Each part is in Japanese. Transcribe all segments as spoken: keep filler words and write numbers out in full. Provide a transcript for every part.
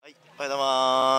はい、おはようございます。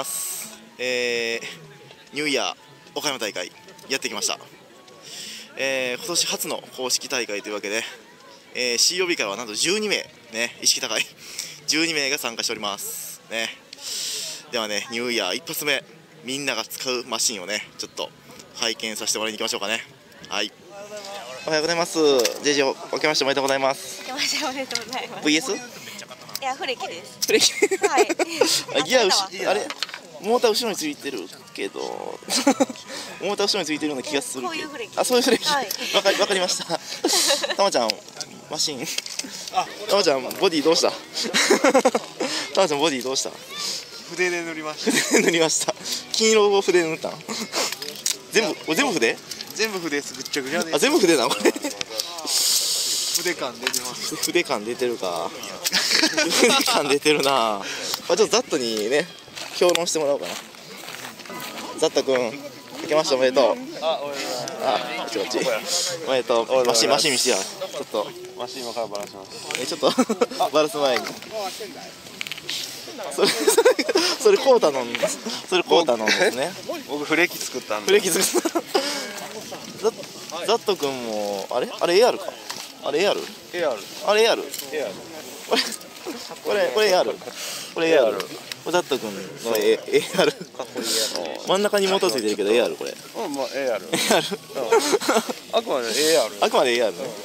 えー、ニューイヤー岡山大会やってきました。えー、今年初の公式大会というわけで、えー、シーオービー からはなんとじゅうにめいね、意識高いじゅうにめいが参加しておりますね。ではね、ニューイヤー一発目、みんなが使うマシンをね、ちょっと拝見させてもらいに行きましょうかね。はい、おはようございます。 ジェイジェー 明けましておめでとうございます。 明けましておめでとうございます。 ブイエス？ いや、フレキです。 フレキはい。 ギア後あれモーター後ろについてるけどモーター後ろについてるような気がするけど、 こういうフレキ。 あ、そういうフレキ、 はい、 わかり、わかりました。たまちゃんマシン、たまちゃんボディどうしたたまちゃんボディどうした？ 筆で塗りました。 筆で塗りました。金色を筆で塗ったの？全部全部筆？ 全部筆です。ぐっちゃぐちゃで。 あ、全部筆なのこれ。 筆感出てます。 筆感出てるか。筆感出てるな。まあちょっとザットにね評論してもらおうかな。ザット君、明けましておめでとう。 あ、おめでとうございます。 あ、こっちこっち。おめでとう。マシンマシン見してや。ちょっとマシン今からバラします。 えちょっとバラす前に。それそれそれコータのそれコータのですね。 僕フレキ作ったんで。 フレキ作った。ザザット君もあれあれ エーアール か。あれ エーアール？ エーアール。 あれ エーアール？ エーアール。 これこれ エーアール？ これ エーアール？ これザット君の エーアール？ かっこいいやつ。 真ん中にモーターついてるけど エーアール これ。 うん、まあ エーアール。 エーアール？ あくまで エーアール。 あくまで エーアール ね。はい。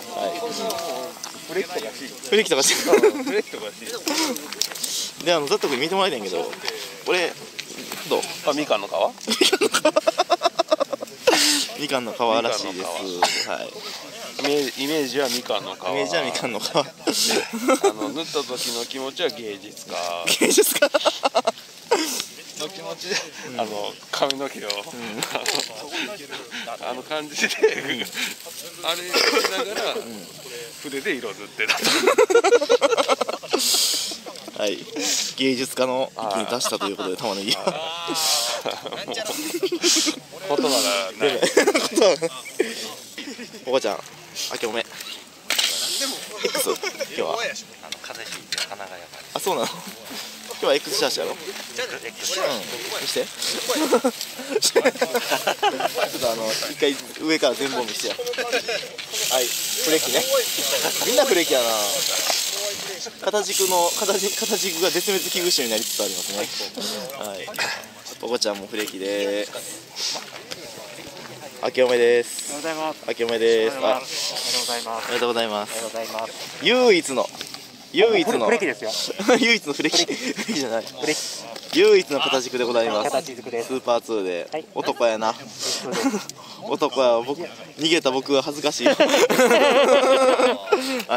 フレキとかし。 フレキとかして。 フレキとかし。 で、あのザット君見てもらいたいんやけど、これどう？ あ、みかんの皮？ みかんの皮らしいです。はい。 イメージ、イメージはみかんの皮。 イメージはみかんの皮。 あの塗った時の気持ちは芸術家。 芸術家の気持ちで、うん、あの髪の毛を、うん、あの感じで、うん、あれしながら、うん、筆で色塗ってた。 はい、芸術家の域に達したということで玉ねぎ。言葉がない。 おばちゃん、明けおめ。X、今日は。 あの風邪ひいて鼻がやばい。 あ、そうなの。今日は X シャーシやろ。うん、見して。ちょっとあの一回上から全部見してや。はい、フレキね。みんなフレキやな。片軸の片軸片軸が絶滅危惧種になりつつありますね。はい。おばちゃんもフレキで。明けおめです。 おはようございます。 明けおめです。あ、 おめでとうございます。 おめでとうございます。 おはようございます。 唯一の唯一のフレキですよ。 唯一のフレキ。フレキじゃない。 フレキ。 唯一の片軸でございます。 片軸です。 スーパーツーで、 はい、 男やな。男や、僕逃げた僕は恥ずかしい。はい。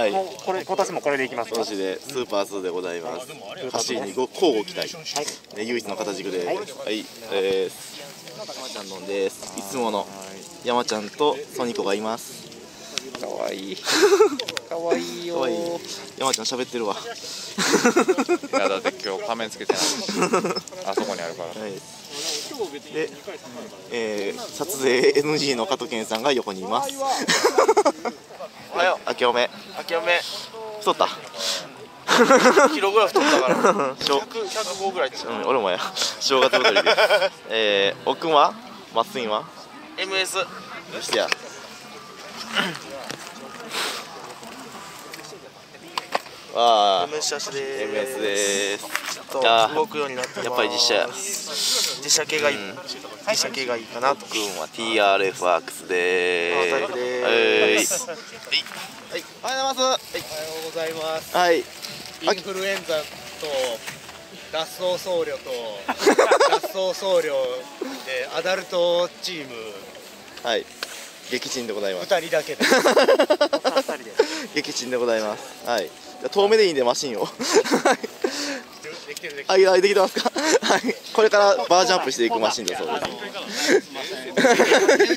もうこれ今年もこれでいきます。 今年でスーパーツーでございます。走りにご交互期待。はい。ね、唯一の片軸で、はい、はい、えー。山ちゃんのんです。いつもの山ちゃんとソニコがいます。 かわいい。かわいいよ。 かわいい。山ちゃん喋ってるわ。 いやだって今日仮面つけてない。あそこにあるから。 はい。で、えー、撮影 エヌジー の加藤健さんが横にいます。 おはよう。明けおめ。 明けおめ。 太った。 キロぐらい太ったから。 ひゃく、ひゃくごぐらいです。 うん、俺もや。正月太りで。えー、奥はマッスインはエムエス。 してや。わあ、 エムエス 写真でエムエス でーす。 ちょっと動くようになってます。 やっぱり実写や。 実写系がいい。実写系がいいかなと。 君は ティーアールエフワークスでーす。 でーす。 はい。おはようございます。 おはようございます。 はい。 インフルエンザと脱走僧侶と脱走僧侶でアダルトチーム。 はい。撃沈でございます。 二人だけで。 撃沈でございます。はい。じゃ遠目でいいんでマシンを。 できてるできてる。 はい、できてますか。はい。これからバージョンアップしていくマシンだそうです。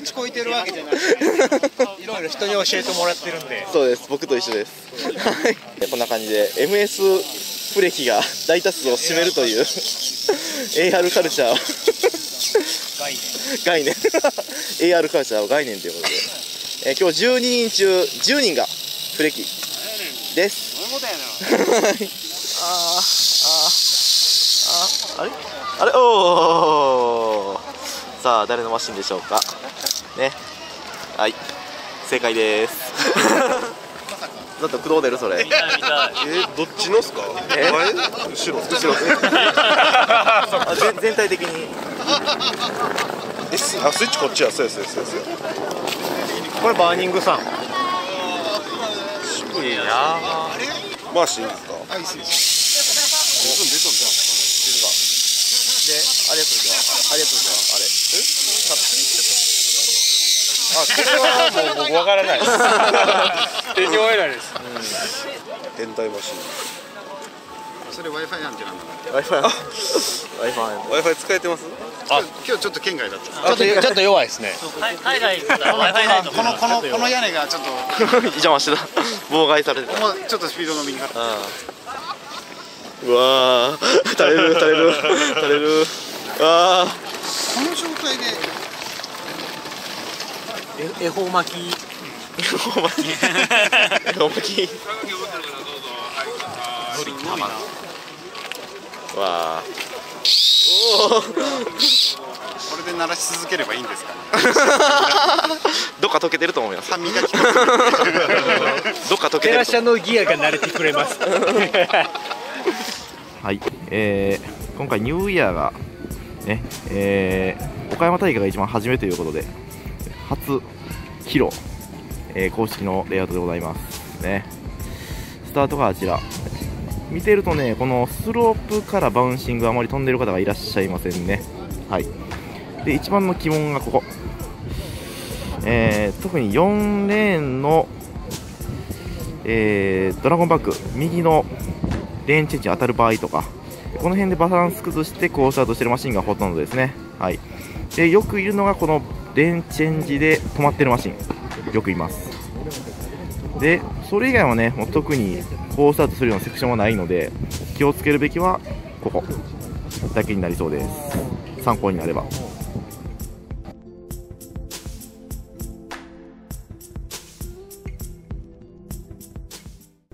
打ちこいてるわけじゃない。いろいろ人に教えてもらってるんで。 そうです。僕と一緒です。はい。こんな感じで エムエス フレキが大多数を占めるという エーアール カルチャー概念。 概念。エーアール カルチャーを概念ということで、えー、今日じゅうににん中じゅうにんがフレキです。 そういうことやな。 あーあーああれあれおお、さあ誰のマシンでしょうかね。はい、正解ですだって駆動出るそれ。 えどっちのっすか？ え前？後ろ？後ろ。 あ全全体的にえスあスイッチこっちや。そうやそうやそうやそうや。 これバーニングさん。 いや回していいんですか？ はい、失礼しで、ありがとうございます。ありがとうございます。 あ、これはもう僕わからないです手に負えないです。 変態マシン。 それ Wi-Fi なんてなんだろう。 Wi-Fi。Wi-Fi。 Wi-Fi 使えてます？ あ、今日ちょっと県外だった。 ちょっとちょっと弱いですね。 海外だったら Wi-Fi ないとこのこのこの屋根がちょっと邪魔してた。妨害されてた。 もうちょっとスピード伸びにかかった。 うわー、垂れる垂れる垂れる。ああ。 この状態で恵方巻き。 恵方巻き。恵方巻き。わあ。おお。 これで鳴らし続ければいいんですかね。 どっか溶けてると思います。 歯磨き。 どっか溶けてると。 テラシャのギアが慣れてくれます。 はい、えー、今回ニューイヤーがね、えー、岡山大会が一番初めということで初披露、えー、公式のレイアウトでございますね。スタートがあちら見てるとね、このスロープからバウンシングあまり飛んでる方がいらっしゃいませんね。はい、で一番の鬼門がここ、えー、特によんレーンの、えー、ドラゴンバック右のレーンチェンジ当たる場合とか、この辺でバランス崩してコースアウトしてるマシンがほとんどですね。はい、でよくいるのがこのレーンチェンジで止まってるマシン、よくいます。でそれ以外はね、もう特にコースアウトするようなセクションはないので、気をつけるべきはここだけになりそうです。参考になれば。